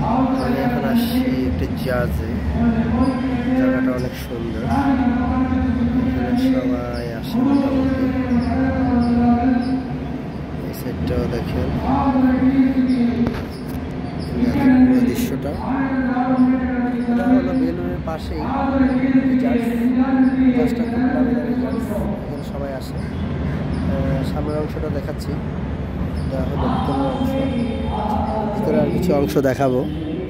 আমি এখন আসছি একটি জাজে, জায়গাটা অনেক সুন্দর, এখানে সবাই আসে মোটামুটি। এই সাইডটাও দেখেন পুরো দৃশ্যটা। এটা হলো বেলুনের পাশেই জাজটা, খুব নামি দামি জাজ, এখানে সবাই আসে। সামনের অংশটা দেখাচ্ছি, এটা হলো ভিতরের অংশ, ভিতরে আর কিছু অংশ দেখাবো।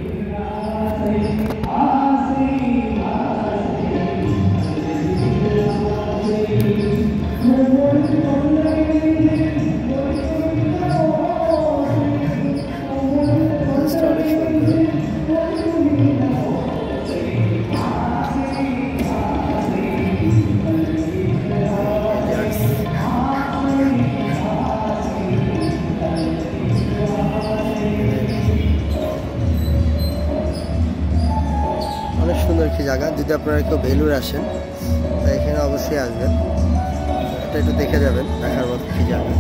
অনেক সুন্দর একটি জায়গা, যদি আপনারা কেউ ভেলুর আসেন তাই এখানে অবশ্যই আসবেন, এটা একটু দেখে যাবেন, দেখার মতো কি জায়গা।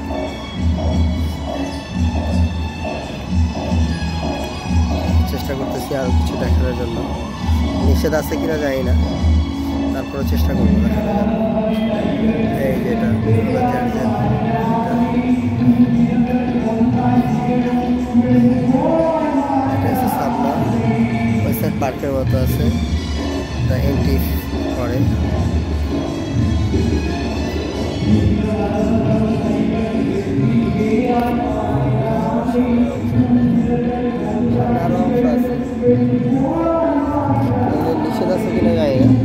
চেষ্টা করতেছি আরো কিছু দেখানোর জন্য, নিষেধ আছে কিনা জানি না, তারপরে চেষ্টা করবো দেখানোর জন্য। এই যেটা সামনা ওই সাইড পার্কের মতো আছে, তা এন্ট্রি করে। আরো অংশ আছে, নিষেধ আছে কিনা জানি না,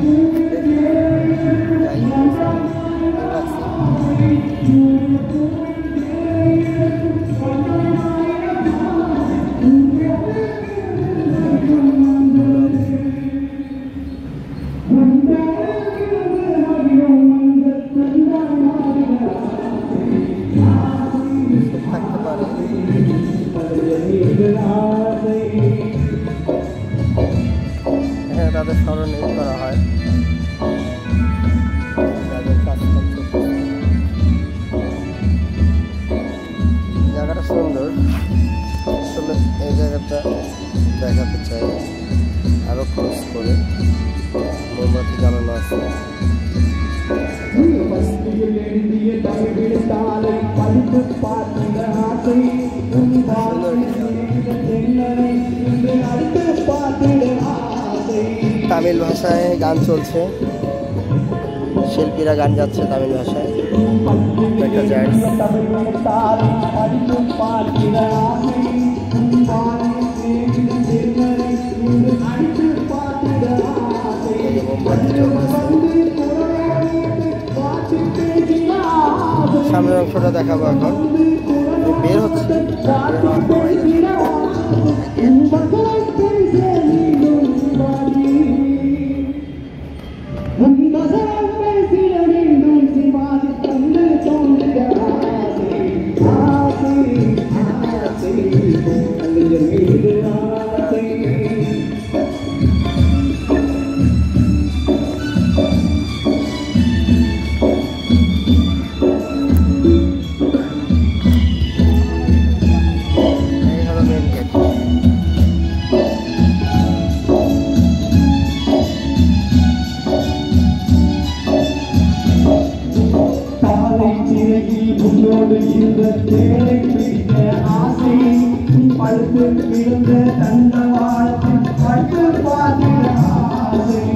থাকতে পারে। হ্যাঁ, তাদের স্মরণে করা হয়, তাদের কাজকাম করতে। জায়গাটা সুন্দর, আসলে এই জায়গাটা দেখাতে চাই আরো ক্লোজ করে। মোমবাতি জ্বালানো আছে, তামিল ভাষায় গান চলছে, শিল্পীরা গান গাচ্ছে তামিল ভাষায়, দেখা যায়। সামনের অংশটা দেখাবো এখন, বের হচ্ছে। பழுத்து விழுந்த தந்த வாழ்க்கை பட்டு பாதிர ஆசை